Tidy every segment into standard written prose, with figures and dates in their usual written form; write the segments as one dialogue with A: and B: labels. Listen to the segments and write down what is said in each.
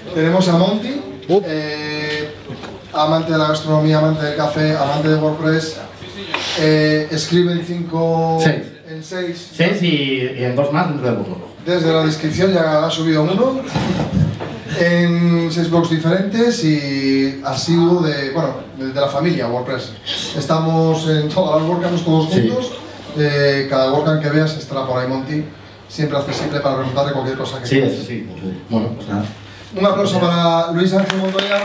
A: Tenemos a Monty, amante de la gastronomía, amante del café, amante de WordPress. Escribe en 6
B: y en 2 más dentro del blog.
A: Desde la descripción ya ha subido uno. En 6 blogs diferentes y asiduo de la familia WordPress. Estamos en todas las WordCamps todos juntos. Cada WordCamp que veas estará por ahí Monty, siempre accesible para preguntarle cualquier cosa que quieras.
B: Sí. Bueno, pues nada.
A: Un aplauso para Luis Ángel Montoya.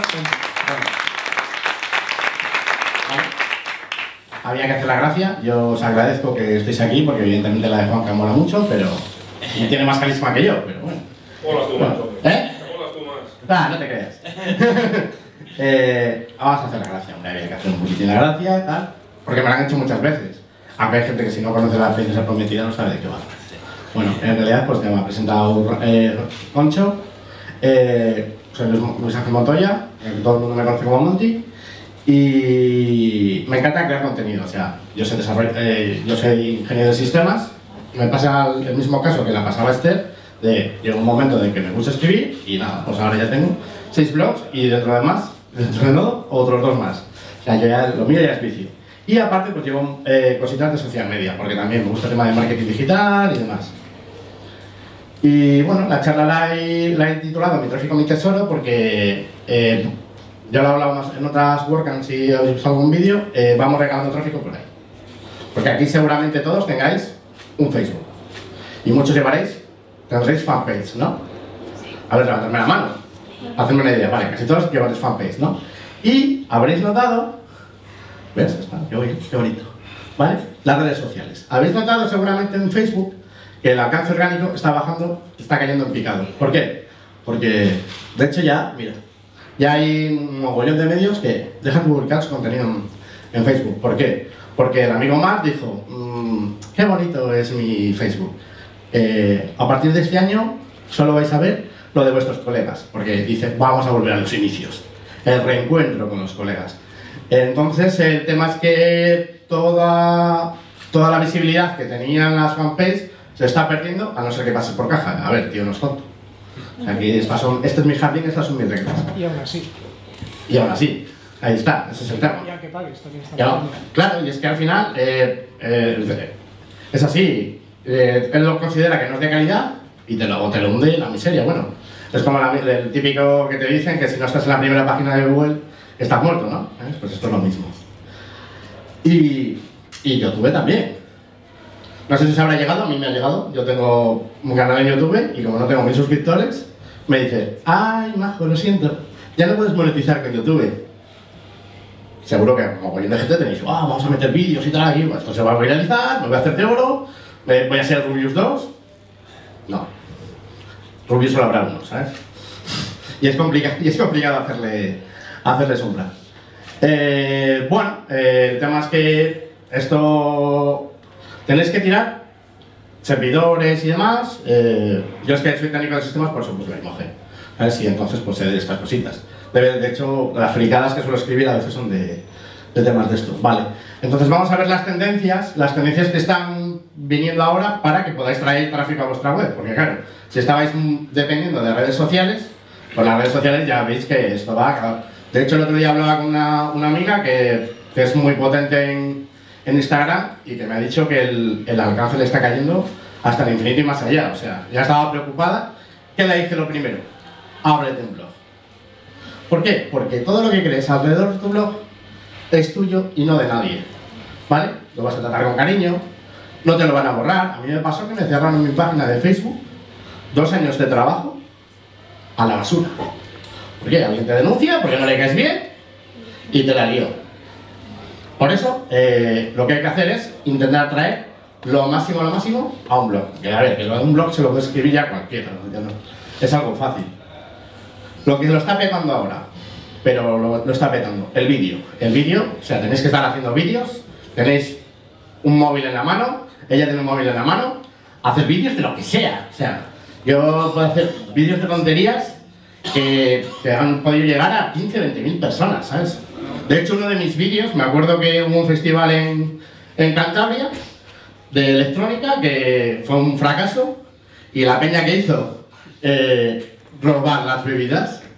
B: Había que hacer la gracia. Yo os agradezco que estéis aquí porque evidentemente la de Juanca mola mucho, pero y tiene más carisma que yo, pero bueno.
C: Hola tú más,
B: No te creas. Vamos a hacer la gracia, hombre, había que hacer un poquitín la gracia y tal, porque me la han hecho muchas veces. Aunque hay gente que si no conoce la princesa prometida no sabe de qué va. Bueno, en realidad pues me ha presentado Concho, soy Luis Ángel Montoya, todo el mundo me conoce como Monty, y me encanta crear contenido. O sea, yo soy ingeniero de sistemas, me pasa el mismo caso que la pasaba Esther. Llega un momento en que me gusta escribir y nada, pues ahora ya tengo 6 blogs y dentro de Nodo, otros 2 más. O sea, yo ya, lo mío ya es vicio. Y aparte pues llevo cositas de social media, porque también me gusta el tema de marketing digital y demás. Y bueno, la charla la he titulado Mi tráfico, mi tesoro, porque ya lo he hablado más en otras WordCamps y os he visto algún vídeo, vamos regalando tráfico por ahí. Porque aquí seguramente todos tengáis un Facebook. Y muchos tendréis fanpage, ¿no? A ver, levantadme la mano. Hacedme una idea, vale, casi todos llevaréis fanpage, ¿no? Y habréis notado, ¿ves? Está, qué bonito, ¿vale? Las redes sociales. Habéis notado seguramente en Facebook que el alcance orgánico está bajando, está cayendo en picado. ¿Por qué? Porque, de hecho ya, mira, ya hay un mogollón de medios que dejan de publicar su contenido en Facebook. ¿Por qué? Porque el amigo Mark dijo, qué bonito es mi Facebook. A partir de este año solo vais a ver lo de vuestros colegas, porque dice, vamos a volver a los inicios, el reencuentro con los colegas. Entonces el tema es que toda la visibilidad que tenían las fanpages se está perdiendo, a no ser que pases por caja. A ver, tío, no es tonto. O sea, aquí este es mi jardín, estas son mis reglas. Y aún así, ahí está, ese es el tema.
D: Ya que pagues, también está
B: Ya, claro, y es que al final es así. Él lo considera que no es de calidad y te lo hunde en la miseria. Bueno, es como el típico que te dicen que si no estás en la primera página de Google estás muerto, ¿no? Pues esto es lo mismo. Y YouTube también. No sé si os habrá llegado, a mí me ha llegado. Yo tengo un canal en YouTube y como no tengo 1000 suscriptores, me dice, ay, majo, lo siento, ya no puedes monetizar con YouTube. Seguro que como de gente tenéis, vamos a meter vídeos y tal aquí, pues esto se va a viralizar, me voy a hacerte oro. ¿Voy a ser Rubius 2? No. Rubius solo habrá uno, ¿sabes? Y es complicado hacerle sombra. Bueno, el tema es que esto tenéis que tirar servidores y demás. Yo es que soy técnico de sistemas, por eso pues la imagen. ¿Sabes? Y entonces pues sé de estas cositas. De hecho, las fricadas que suelo escribir a veces son de temas de esto. Vale. Entonces vamos a ver las tendencias que están viniendo ahora para que podáis traer tráfico a vuestra web, porque claro, si estabais dependiendo de redes sociales, pues las redes sociales ya veis que esto va a acabar. De hecho, el otro día hablaba con una amiga que es muy potente en Instagram y que me ha dicho que el alcance le está cayendo hasta el infinito y más allá. O sea, ya estaba preocupada. ¿Qué le dije lo primero? Ábrete un blog. ¿Por qué? Porque todo lo que crees alrededor de tu blog es tuyo y no de nadie, ¿vale? Lo vas a tratar con cariño, no te lo van a borrar. A mí me pasó que me cerraron mi página de Facebook, 2 años de trabajo a la basura. ¿Por qué? Alguien te denuncia porque no le caes bien y te la lió. Por eso, lo que hay que hacer es intentar traer lo máximo a un blog. Que a ver, que un blog se lo puede escribir ya cualquiera, ¿no? Es algo fácil. Lo que lo está petando ahora, pero lo está petando, el vídeo. El vídeo, o sea, tenéis que estar haciendo vídeos, tenéis un móvil en la mano, ella tiene un móvil en la mano, hacer vídeos de lo que sea. O sea, yo puedo hacer vídeos de tonterías que han podido llegar a 15, 20.000 personas, ¿sabes? De hecho, uno de mis vídeos, me acuerdo que hubo un festival en Cantabria de electrónica que fue un fracaso y la peña que hizo robar las bebidas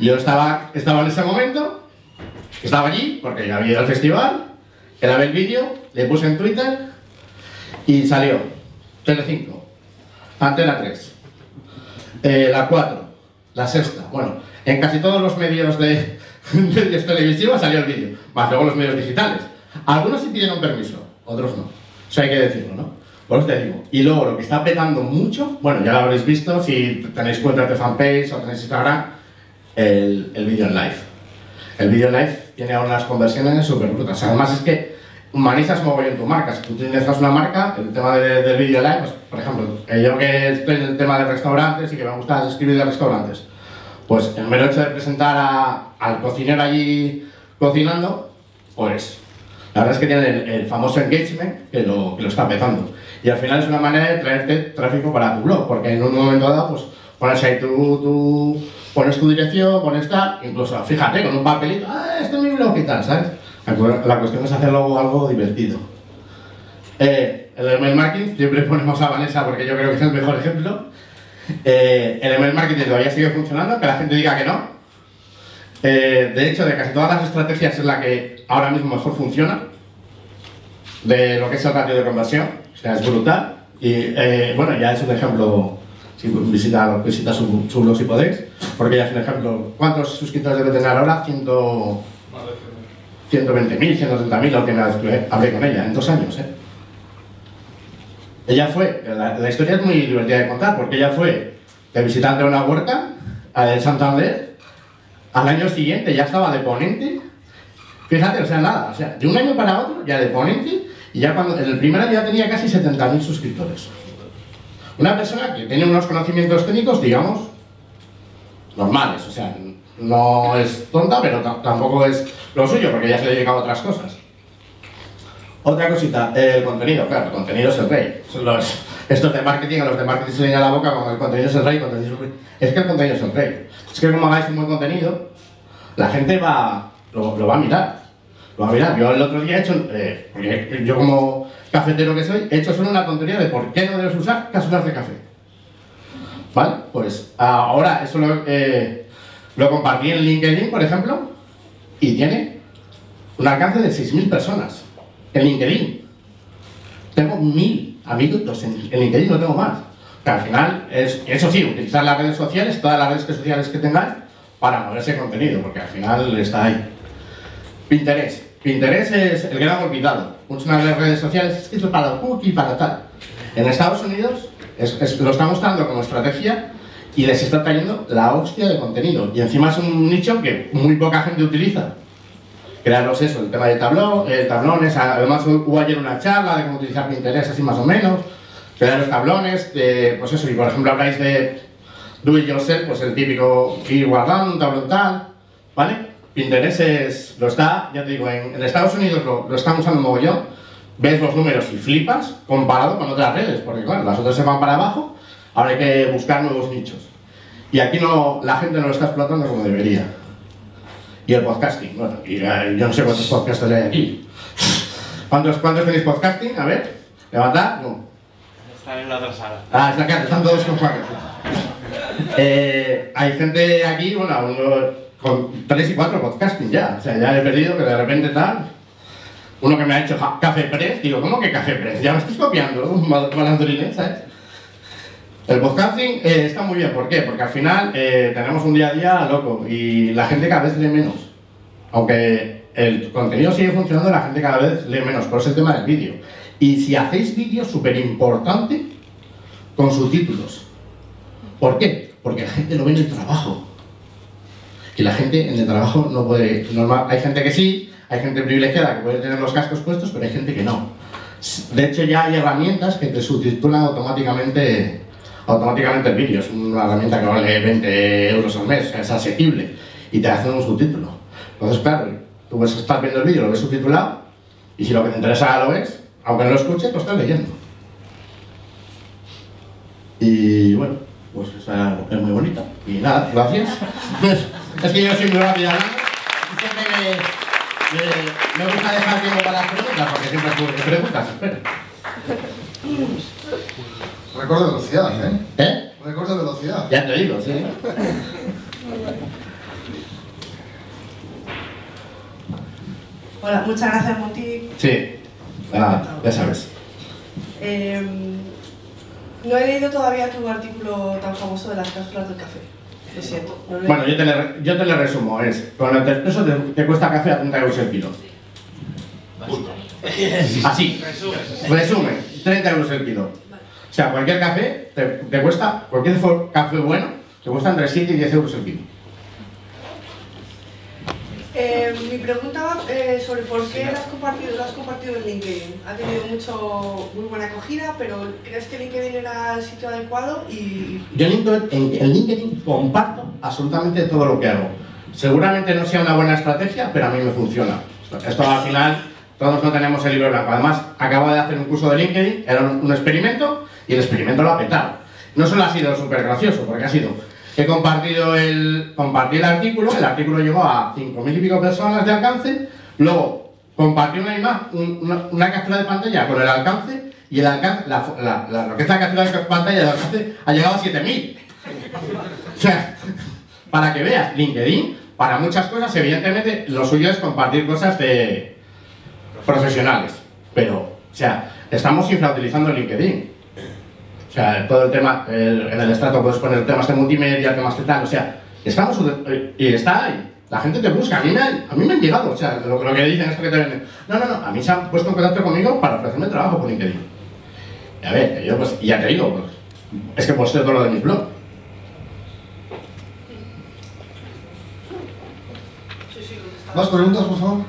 B: Y yo estaba en ese momento, estaba allí, porque ya había ido al festival, grabé el vídeo, le puse en Twitter y salió Telecinco, Antena 3, la 4, la Sexta. Bueno, en casi todos los medios medios televisivos salió el vídeo, más luego los medios digitales. Algunos sí pidieron permiso, otros no. Eso hay que decirlo, ¿no? Por eso te digo. Y luego lo que está petando mucho, bueno, ya lo habréis visto si tenéis cuentas de fanpage o tenéis Instagram, el vídeo en live. El vídeo en live tiene ahora unas conversiones súper brutas. Además es que humanizas mogollón tu marca. Si tú tienes una marca, el tema del vídeo live, pues, por ejemplo, yo que estoy en el tema de restaurantes y que me gusta escribir de restaurantes, pues el mero hecho de presentar al cocinero allí cocinando, pues la verdad es que tiene el famoso engagement que lo está petando. Y al final es una manera de traerte tráfico para tu blog, porque en un momento dado, pues pones ahí pones tu dirección, pones tal, incluso fíjate con un papelito, este es mi blog y tal, ¿sabes? La cuestión es hacerlo algo divertido. El email marketing, siempre ponemos a Vanessa porque yo creo que es el mejor ejemplo. El email marketing todavía sigue funcionando, que la gente diga que no. De hecho, de casi todas las estrategias es la que ahora mismo mejor funciona, de lo que es el ratio de conversión, o sea, es brutal. Y bueno, ya es un ejemplo, si visita su blog si podéis, porque ya es un ejemplo. ¿Cuántos suscriptores debe tener ahora? 120.000, 130.000, la última vez que hablé con ella, en 2 años. Ella fue, la historia es muy divertida de contar, porque ella fue de visitante a una huerta, a Santander, al año siguiente ya estaba de ponente, fíjate, o sea, nada, o sea, de un año para otro ya de ponente, y ya cuando, en el primer año ya tenía casi 70.000 suscriptores. Una persona que tiene unos conocimientos técnicos, digamos, normales, o sea, no es tonta, pero tampoco es lo suyo, porque ya se le dedicaba a otras cosas. Otra cosita, el contenido, claro, el contenido es el rey. Estos de marketing, a los de marketing se le llena la boca con el contenido es el rey, es que el contenido es el rey. Es que como hagáis un buen contenido, la gente lo va a mirar. Lo va a mirar. Yo el otro día he hecho, porque yo como cafetero que soy, he hecho solo una tontería de por qué no debes usar cápsulas de café. ¿Vale? Pues ahora eso lo compartí en LinkedIn, por ejemplo, y tiene un alcance de 6.000 personas. En LinkedIn. Tengo 1.000 amigos en LinkedIn, no tengo más. Que al final, eso sí, utilizar las redes sociales, todas las redes sociales que tengáis, para mover ese contenido, porque al final está ahí. Pinterest. Pinterest es el gran olvidado. Muchas de las redes sociales es para el cookie, para tal. En Estados Unidos lo está mostrando como estrategia y les está trayendo la hostia de contenido. Y encima es un nicho que muy poca gente utiliza. Crearos eso, el tema de tablones, además hubo ayer una charla de cómo utilizar Pinterest así más o menos, crearos tablones, pues eso, y por ejemplo habláis de do it yourself, pues el típico ir guardando un tablón tal, ¿vale? Pinterest lo está, ya te digo, en Estados Unidos lo están usando mogollón, ves los números y flipas comparado con otras redes, porque claro, las otras se van para abajo, ahora hay que buscar nuevos nichos. Y aquí la gente no lo está explotando como debería. Y el podcasting, bueno, y yo no sé cuántos podcasters hay aquí. ¿Cuántos tenéis podcasting? A ver, levantad. No.
C: Están en la otra sala.
B: Están todos con podcasting. Hay gente aquí, bueno, con 3 y 4 podcasting ya. O sea, ya he perdido que de repente tal. Uno que me ha hecho Café Press, digo, ¿cómo que Café Press? Ya me estáis copiando, un malandrines, ¿sabes? El podcasting está muy bien, ¿por qué? Porque al final tenemos un día a día loco y la gente cada vez lee menos. Aunque el contenido sigue funcionando, la gente cada vez lee menos, por eso el tema del vídeo. Y si hacéis vídeos, súper importante, con subtítulos. ¿Por qué? Porque la gente lo ve en el trabajo. Y la gente en el trabajo no puede... Hay gente que sí, hay gente privilegiada que puede tener los cascos puestos, pero hay gente que no. De hecho, ya hay herramientas que te subtitulan automáticamente el vídeo. Es una herramienta que vale 20 euros al mes, es asequible y te hacen un subtítulo. Entonces, claro, tú estás viendo el vídeo, lo ves subtitulado y si lo que te interesa lo ves, aunque no lo escuches, lo estás leyendo. Y bueno, pues esa es muy bonita. Y nada, gracias. Es que yo soy muy rápido hablando y siempre me gusta dejar tiempo para las preguntas, porque siempre hay preguntas, espera.
A: Récord de velocidad, ¿eh?
B: ¿Eh?
A: Récord de velocidad.
B: Ya te digo, sí.
D: Hola, muchas gracias, Monty.
B: Sí, nada, ya sabes.
D: No he leído todavía tu artículo tan famoso de las cápsulas del café. Lo siento. No lo he
B: Bueno, yo te lo resumo. Con el Nespresso te cuesta café a 30 euros el kilo. Así. Resumen, 30 euros el kilo. O sea, cualquier café te cuesta, cualquier café bueno, te cuesta entre 7 y 10 euros el kilo.
D: Mi pregunta va sobre por qué lo has compartido en LinkedIn. Ha tenido muy buena acogida, pero ¿crees que LinkedIn era el sitio adecuado?
B: Yo en LinkedIn comparto absolutamente todo lo que hago. Seguramente no sea una buena estrategia, pero a mí me funciona. Esto al final, todos no tenemos el libro blanco. Además, acabo de hacer un curso de LinkedIn, era un experimento, y el experimento lo ha petado. No solo ha sido súper gracioso, porque ha sido... compartí el artículo llegó a 5.000 y pico personas de alcance, luego compartí una captura de pantalla con el alcance, y el alcance, lo que es la captura de pantalla del alcance ha llegado a 7.000. O sea, para que veas, LinkedIn, para muchas cosas, evidentemente, lo suyo es compartir cosas de profesionales, pero, o sea, estamos infrautilizando LinkedIn. O sea, todo el tema, en el estrato puedes poner temas de multimedia, temas de tal, o sea, estamos, y está ahí, la gente te busca, a mí me han llegado, o sea, lo que dicen es que te venden. No, a mí se han puesto en contacto conmigo para ofrecerme trabajo por LinkedIn. Y a ver, yo pues, ya te digo, pues, es que posteo todo lo de mis blogs.
A: ¿Más preguntas, por favor?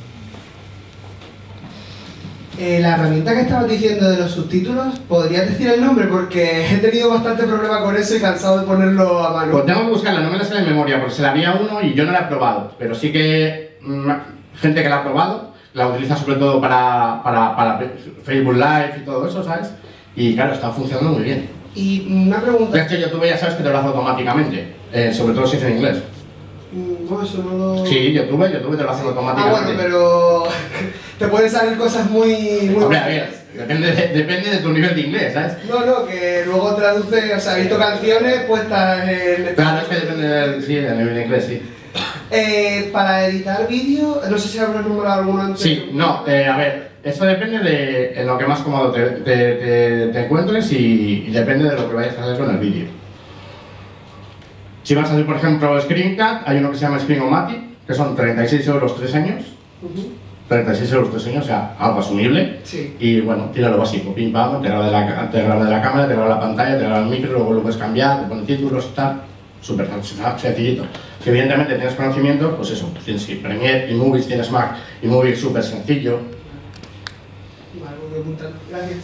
E: La herramienta que estabas diciendo de los subtítulos, ¿podrías decir el nombre? Porque he tenido bastante problema con eso y cansado de ponerlo a mano.
B: Pues tengo que buscarla, no me la sé de memoria porque se la vi a uno y yo no la he probado, pero sí que gente que la ha probado la utiliza sobre todo para Facebook Live y todo eso, ¿sabes? Y claro, está funcionando muy bien.
E: Y una pregunta...
B: De hecho, YouTube ya sabes que te lo hace automáticamente, sobre todo si es en inglés.
E: No, eso no lo...
B: Sí, YouTube te lo hace automáticamente.
E: Ah, bueno, pero... te pueden salir cosas muy
B: Hombre, a ver, depende de tu nivel de inglés, ¿sabes?
E: No, que luego traduce, o sea, he visto canciones puestas en...
B: Claro, es que depende del nivel de inglés, sí.
E: Para editar vídeo, no sé si habrá nombrado alguno antes.
B: Sí, no, a ver, eso depende de en lo que más cómodo te encuentres y depende de lo que vayas a hacer con el vídeo. Si vas a hacer, por ejemplo, Screencast, hay uno que se llama Screen-O-Matic, que son 36 euros 3 años. 36 euros 3 años, o sea, algo asumible.
E: Sí.
B: Y bueno, tira lo básico, pim pam, te graba de la cámara, te graba la pantalla, te graba el micro, luego lo puedes cambiar, te pone títulos y tal. Súper sencillito. Si evidentemente tienes conocimiento, pues eso, tienes Premiere, iMovies, tienes Mac, iMovies súper sencillo.
E: Vale, voy a apuntar. Gracias.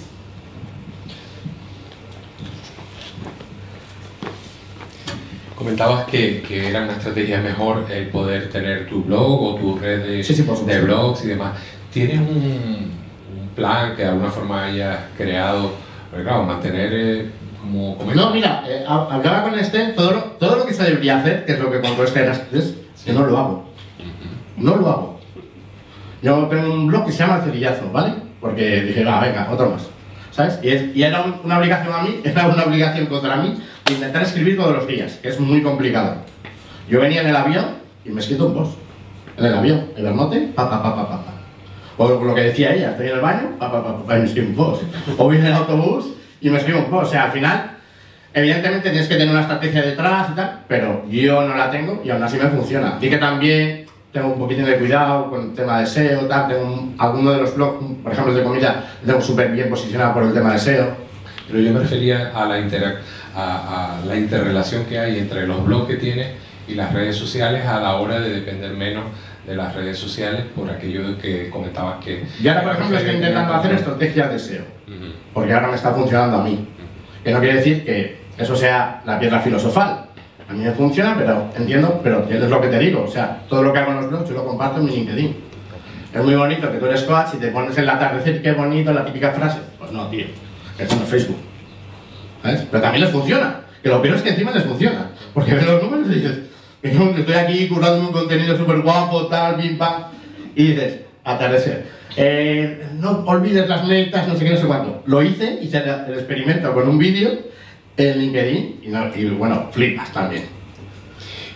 F: Comentabas que era una estrategia mejor el poder tener tu blog o tu red de blogs y demás. ¿Tienes un plan que de alguna forma hayas creado? Porque claro, mantener como...
B: No, mira, hablaba con todo lo que se debería hacer, que es lo que contó es que no lo hago. No lo hago. Yo tengo un blog que se llama El Cerillazo, ¿vale? Porque dije, venga, otro más. ¿Sabes? Y era una obligación a mí, era una obligación contra mí, intentar escribir todos los días, que es muy complicado. Yo venía en el avión y me he escrito un post. En el avión, Evernote, O lo que decía ella, estoy en el baño, y me escribo un post. O viene en el autobús y me escribo un post. O sea, al final, evidentemente tienes que tener una estrategia detrás y tal, pero yo no la tengo y aún así me funciona. Y que también tengo un poquitín de cuidado con el tema de SEO, tal. Tengo alguno de los blogs, por ejemplo, de comida, lo tengo súper bien posicionado por el tema de SEO.
F: Pero yo me refería a la interrelación que hay entre los blogs que tienes y las redes sociales a la hora de depender menos de las redes sociales por aquello que comentabas que...
B: Y ahora, por ejemplo, estoy intentando hacer estrategias de SEO, porque ahora me está funcionando a mí. Que no quiere decir que eso sea la piedra filosofal. A mí me funciona, pero entiendo, pero es lo que te digo. O sea, todo lo que hago en los blogs yo lo comparto en mi LinkedIn. Es muy bonito que tú eres coach y te pones en el atardecer, qué bonito, la típica frase. Pues no, tío, eso no es Facebook. ¿Sabes? Pero también les funciona. Que lo peor es que encima les funciona. Porque ven los números y dices, estoy aquí currando un contenido súper guapo, tal, pim, pam. Y dices, atardecer. No olvides las metas, no sé qué, no sé cuánto. Lo hice el experimento con un vídeo en LinkedIn y bueno, flipas también.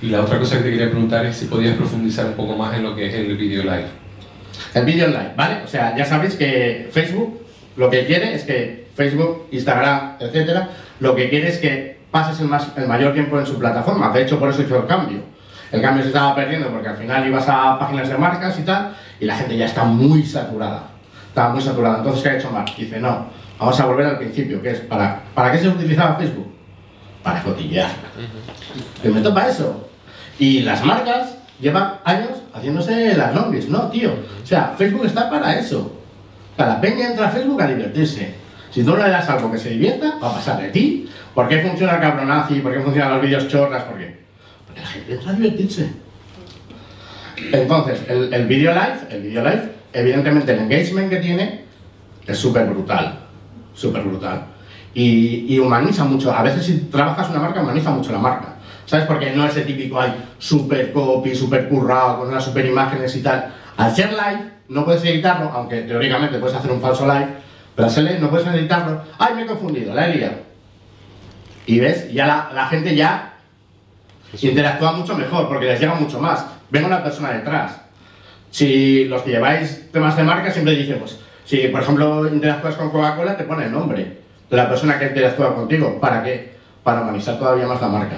F: Y la otra cosa que te quería preguntar es si podías profundizar un poco más en lo que es el video live.
B: El video live, ¿vale? O sea, ya sabéis que Facebook lo que quiere es que Facebook, Instagram, etcétera, lo que quiere es que pases el mayor tiempo en su plataforma. De hecho, por eso hizo el cambio. El cambio se estaba perdiendo porque al final ibas a páginas de marcas y tal, y la gente ya está muy saturada. Estaba muy saturada. Entonces, ¿qué ha hecho Mark? Dice, no, vamos a volver al principio, que es ¿para qué se utilizaba Facebook? Para cotillear. Te meto para eso. Y las marcas llevan años haciéndose las lobbies. No, tío. O sea, Facebook está para eso. Para la peña entra a Facebook a divertirse. Si tú no le das algo que se divierta, va a pasar de ti. ¿Por qué funciona el cabronazi? ¿Por qué funcionan los vídeos chorras? ¿Por qué? Porque la gente entra a divertirse. Entonces, el video live, evidentemente el engagement que tiene es súper brutal. Súper brutal. Y humaniza mucho. A veces si trabajas una marca, humaniza mucho la marca. ¿Sabes? Porque no es el típico hay super copy, super currado, con unas super imágenes y tal. Al ser live, no puedes editarlo, aunque teóricamente puedes hacer un falso live, pero al ser live no puedes editarlo. ¡Ay, me he confundido! La he liado. Y ves, ya la gente ya interactúa mucho mejor, porque les llega mucho más. Ven una persona detrás. Si los que lleváis temas de marca siempre dicen, pues, si por ejemplo interactúas con Coca-Cola, te pone el nombre de la persona que interactúa contigo. ¿Para qué? Para humanizar todavía más la marca.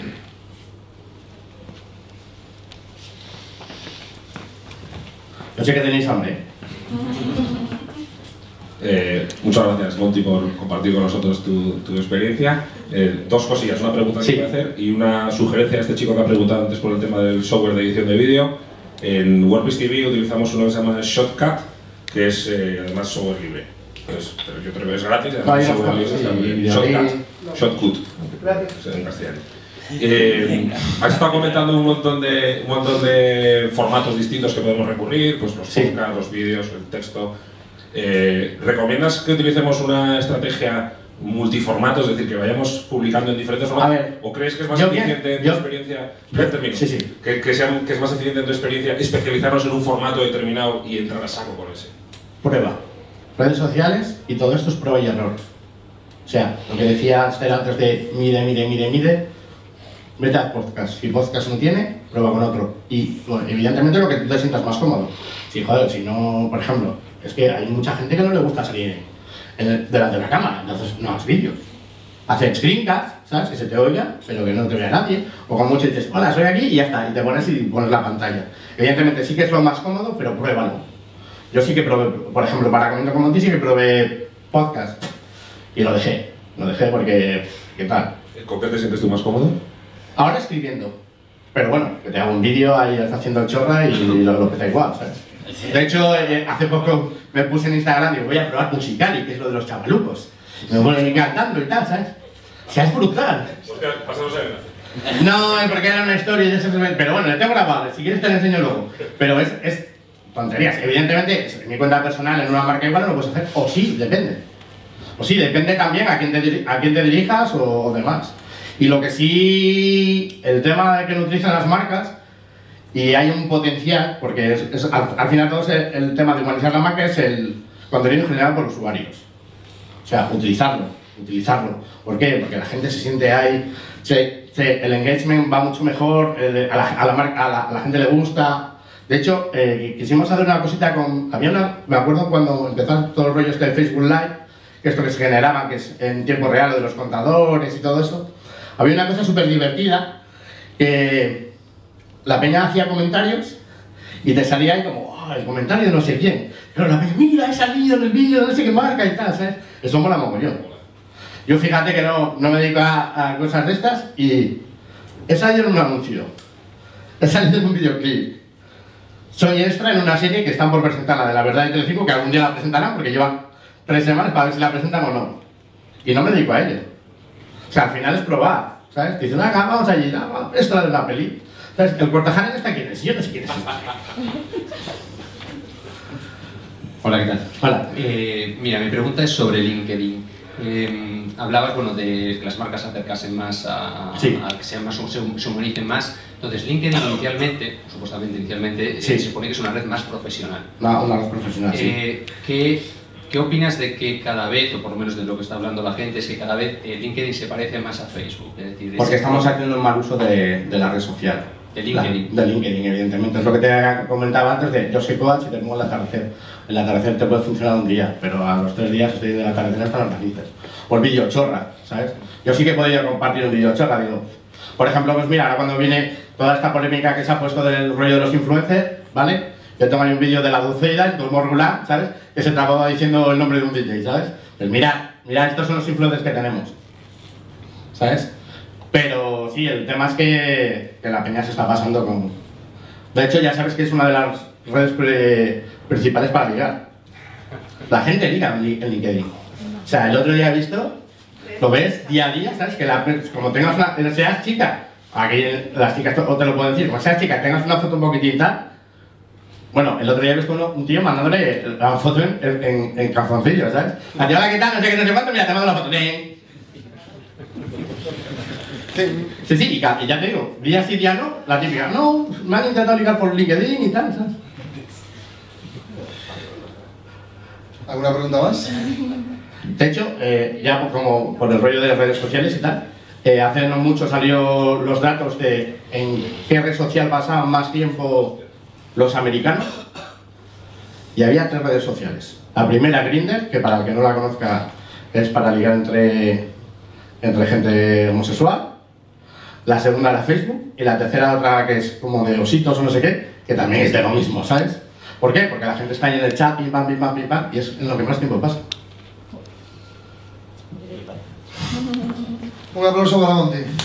B: Yo sé que tenéis hambre.
G: Muchas gracias, Monty, por compartir con nosotros tu experiencia. Dos cosillas, una pregunta que voy a hacer y una sugerencia a este chico que ha preguntado antes por el tema del software de edición de vídeo. En WordPress TV utilizamos uno que se llama Shotcut, que es además software libre. Pues, pero yo creo que es gratis, además software libre está muy bien. Shotcut, en castellano. Has estado comentando un montón de formatos distintos que podemos recurrir, pues los podcasts, los vídeos, el texto. ¿Recomiendas que utilicemos una estrategia multiformato, es decir, que vayamos publicando en diferentes formatos? ¿O crees que es más eficiente en tu experiencia? Que es más eficiente en tu experiencia especializarnos en un formato determinado y entrar a saco con ese?
B: Prueba. Redes sociales y todo esto es prueba y error. O sea, lo que decía antes de mide. Vete a podcast. Si podcast no tiene, prueba con otro. Y bueno, evidentemente lo que tú te sientas más cómodo. Si joder, si no, por ejemplo, es que hay mucha gente que no le gusta salir delante de la cámara, entonces no hagas vídeos. Haces screencast, ¿sabes? Que se te oiga, pero que no te vea nadie. O como mucho dices, hola, soy aquí y ya está, y te pones la pantalla. Evidentemente sí que es lo más cómodo, pero pruébalo. Yo sí que probé, por ejemplo, para Comiendo con Monty sí que probé podcast. Y lo dejé porque, ¿qué tal?
G: ¿Con qué te sientes tú más cómodo?
B: Ahora escribiendo, pero bueno, que te hago un vídeo ahí haciendo el chorra y lo que da igual, ¿sabes? De hecho, hace poco me puse en Instagram y voy a probar Musicali, que es lo de los chavalucos. Me vuelven cantando y tal, ¿sabes? O sea, es brutal.
G: Pasamos a
B: no, porque era una historia de ese, pero bueno, le tengo grabado, si quieres te lo enseño luego. Pero es tonterías. Evidentemente, en mi cuenta personal, en una marca igual, no lo puedes hacer, o sí, depende. O sí, depende también a quién te dirijas o demás. Y lo que sí, el tema de que lo utilizan las marcas, y hay un potencial, porque al final todo el tema de humanizar la marca es el contenido generado por usuarios. O sea, utilizarlo. ¿Por qué? Porque la gente se siente ahí, el engagement va mucho mejor, a la gente le gusta. De hecho, quisimos hacer una cosita me acuerdo cuando empezaron todos los rollos de Facebook Live, que esto que se generaba, que es en tiempo real, de los contadores y todo eso. Había una cosa súper divertida, que la peña hacía comentarios y te salía ahí como, el comentario de no sé quién. Pero la peña, mira, he salido en el vídeo de no sé qué marca y tal, ¿sabes? Eso mola mogollón. Yo fíjate que no me dedico a cosas de estas y he salido en un anuncio, he salido en un videoclip. Soy extra en una serie que están por presentar, la de La Verdad de Telecinco, que algún día la presentarán porque llevan 3 semanas para ver si la presentan o no. Y no me dedico a ello. O sea, al final es probar, ¿sabes? Te dicen, vamos allí, extra de una peli. ¿Sabes? El Cortajarena está quién es, yo no sé quién es.
H: Hola, ¿qué tal?
B: Hola.
H: Mira, mi pregunta es sobre LinkedIn. Hablabas, bueno, de que las marcas se acercasen más a que sean más, se humanicen más. Entonces, LinkedIn supuestamente inicialmente, se supone que es una red más profesional.
B: Una red profesional, sí.
H: ¿Qué ¿Qué opinas de que cada vez, o por lo menos de lo que está hablando la gente, es que cada vez LinkedIn se parece más a Facebook? Es decir,
B: porque estamos haciendo un mal uso de la red social.
H: De LinkedIn.
B: De LinkedIn, evidentemente. Es lo que te comentaba antes de yo soy coach y te pongo el atardecer. El atardecer te puede funcionar un día, pero a los 3 días estoy del atardecer hasta las narices. O el vídeo chorra, ¿sabes? Yo sí que podría compartir un vídeo chorra, digo. Por ejemplo, pues mira, ahora cuando viene toda esta polémica que se ha puesto del rollo de los influencers, ¿vale? Yo tengo ahí un vídeo de la Dulceida, en Todo Morgulá, ¿sabes? Que se trababa diciendo el nombre de un DJ, ¿sabes? Pues mirad, estos son los influencers que tenemos, ¿sabes? Pero sí, el tema es que la peña se está pasando con... De hecho, ya sabes que es una de las redes principales para ligar. La gente liga en LinkedIn. O sea, el otro día he visto, lo ves día a día, ¿sabes? Que como tengas una... Seas chica, aquí las chicas o te lo puedo decir, como seas chica, tengas una foto un poquitín tal... Bueno, el otro día he visto un tío mandándole la foto en calzoncillos, ¿sabes? Hola, ¿qué tal? No sé qué, no sé cuánto, mira, te mando la foto. Sí, y ya te digo, día sí, día no, la típica, no, me han intentado ligar por LinkedIn y tal, ¿sabes?
A: ¿Alguna pregunta más?
B: De hecho, ya como por el rollo de las redes sociales y tal, hace no mucho salió los datos de en qué red social pasaban más tiempo los americanos, y había 3 redes sociales. La primera, Grindr, que para el que no la conozca es para ligar entre gente homosexual. La segunda era Facebook, y la tercera otra que es como de ositos o no sé qué, que también es de lo mismo, ¿sabes? ¿Por qué? Porque la gente está ahí en el chat, pim pam, pim pam, pim pam, y es en lo que más tiempo pasa.
A: Un aplauso para Monty.